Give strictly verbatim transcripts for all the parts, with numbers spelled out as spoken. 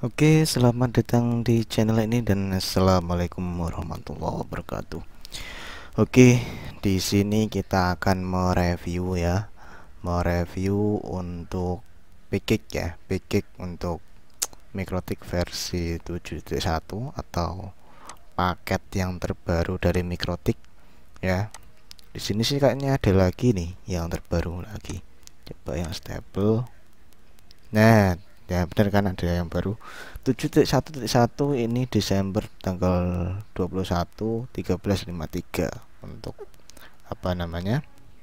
Oke, selamat datang di channel ini dan assalamualaikum warahmatullahi wabarakatuh. Oke, di sini kita akan mereview ya, mereview untuk Picik ya, Picik untuk Mikrotik versi tujuh titik satu atau paket yang terbaru dari Mikrotik ya. Di sini sih kayaknya ada lagi nih yang terbaru lagi. Coba yang stable. Nah, ya benar kan ada yang baru tujuh titik satu titik satu ini Desember tanggal dua puluh satu tiga belas lima puluh tiga untuk apa namanya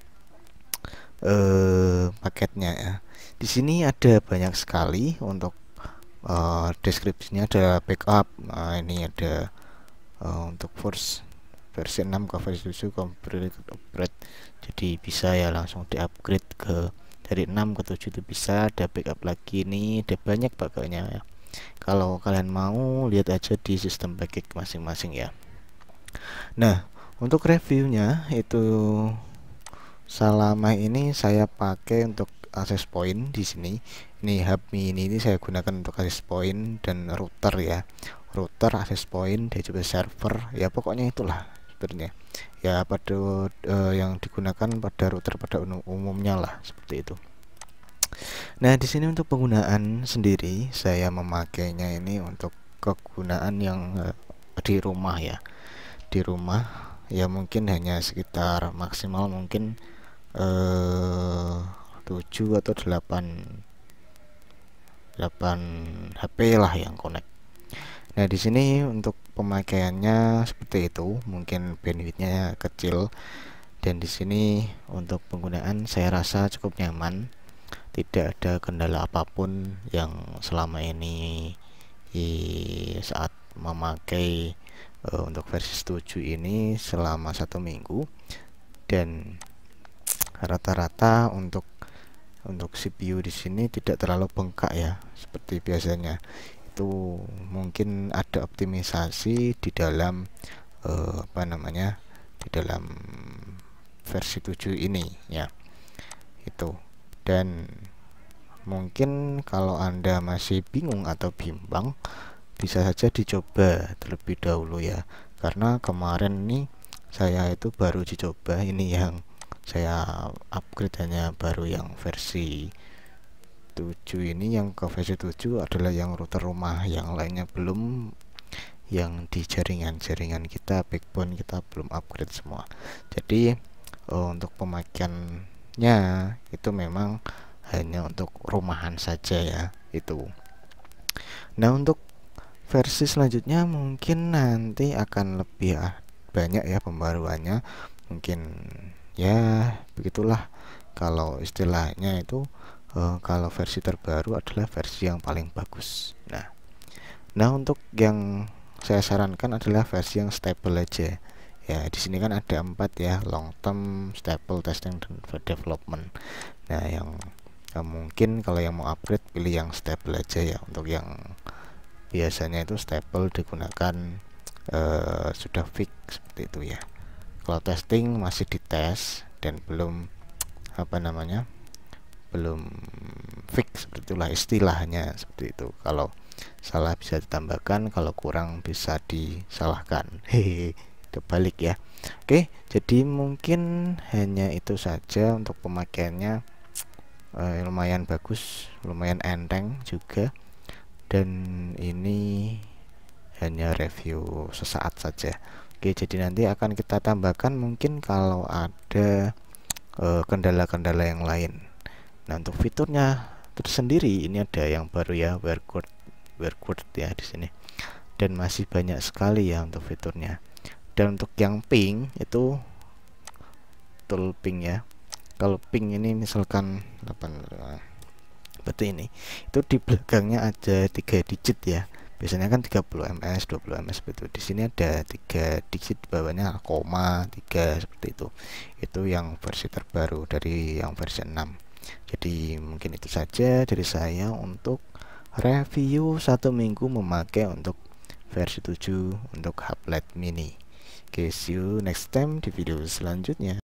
eh paketnya ya. Di sini ada banyak sekali untuk eh, deskripsinya, ada backup. Nah, ini ada eh, untuk force versi enam ke versi tujuh complete upgrade. Jadi bisa ya langsung di-upgrade ke dari enam ke tujuh itu bisa, ada backup lagi nih, ada banyak pokoknya ya. Kalau kalian mau lihat aja di sistem package masing-masing ya. Nah, untuk reviewnya itu selama ini saya pakai untuk access point di sini. Ini hub mini ini saya gunakan untuk access point dan router ya. Router, access point, dan juga server. Ya pokoknya itulah sebenarnya. Ya pada uh, yang digunakan pada router pada umumnya lah seperti itu. Nah, di sini untuk penggunaan sendiri saya memakainya ini untuk kegunaan yang uh, di rumah ya. Di rumah ya mungkin hanya sekitar maksimal mungkin eh tujuh atau delapan delapan H P lah yang connect. Nah, di sini untuk pemakaiannya seperti itu, mungkin bandwidthnya kecil dan di sini untuk penggunaan saya rasa cukup nyaman. Tidak ada kendala apapun yang selama ini di saat memakai uh, untuk versi tujuh ini selama satu minggu, dan rata-rata untuk untuk C P U di sini tidak terlalu bengkak ya seperti biasanya. Itu mungkin ada optimisasi di dalam uh, apa namanya di dalam versi tujuh ini ya itu. Dan mungkin kalau Anda masih bingung atau bimbang, bisa saja dicoba terlebih dahulu ya, karena kemarin nih saya itu baru dicoba ini yang saya upgrade hanya baru yang versi tujuh ini. Yang ke versi tujuh adalah yang router rumah, yang lainnya belum, yang di jaringan-jaringan kita, backbone kita belum upgrade semua. Jadi uh, untuk pemakaiannya itu memang hanya untuk rumahan saja ya itu. Nah, untuk versi selanjutnya mungkin nanti akan lebih ah, banyak ya pembaruannya. Mungkin ya begitulah kalau istilahnya itu uh, kalau versi terbaru adalah versi yang paling bagus. Nah, nah untuk yang saya sarankan adalah versi yang stable aja. Ya, di sini kan ada empat ya, long term, stable, testing, dan development. Nah, yang ya mungkin kalau yang mau upgrade pilih yang stable aja ya. Untuk yang biasanya itu stable digunakan uh, sudah fix seperti itu ya. Kalau testing masih dites dan belum apa namanya belum fix, seperti itulah istilahnya seperti itu. Kalau salah bisa ditambahkan, kalau kurang bisa disalahkan. Hehe, kebalik ya. Oke, jadi mungkin hanya itu saja untuk pemakaiannya. Uh, lumayan bagus, lumayan enteng juga, dan ini hanya review sesaat saja. Oke, jadi nanti akan kita tambahkan mungkin kalau ada kendala-kendala uh, yang lain. Nah, untuk fiturnya tersendiri ini ada yang baru ya, WireGuard, WireGuard ya di sini, dan masih banyak sekali ya untuk fiturnya. Dan untuk yang ping itu tool ping ya. Kalau ping ini misalkan delapan berarti ini itu di belakangnya ada tiga digit ya. Biasanya kan tiga puluh ms, dua puluh ms begitu. Di sini ada tiga digit, bawahnya koma tiga seperti itu. Itu yang versi terbaru dari yang versi enam. Jadi mungkin itu saja dari saya untuk review satu minggu memakai untuk versi tujuh untuk Hub Lite Mini. Oke, see you next time di video selanjutnya.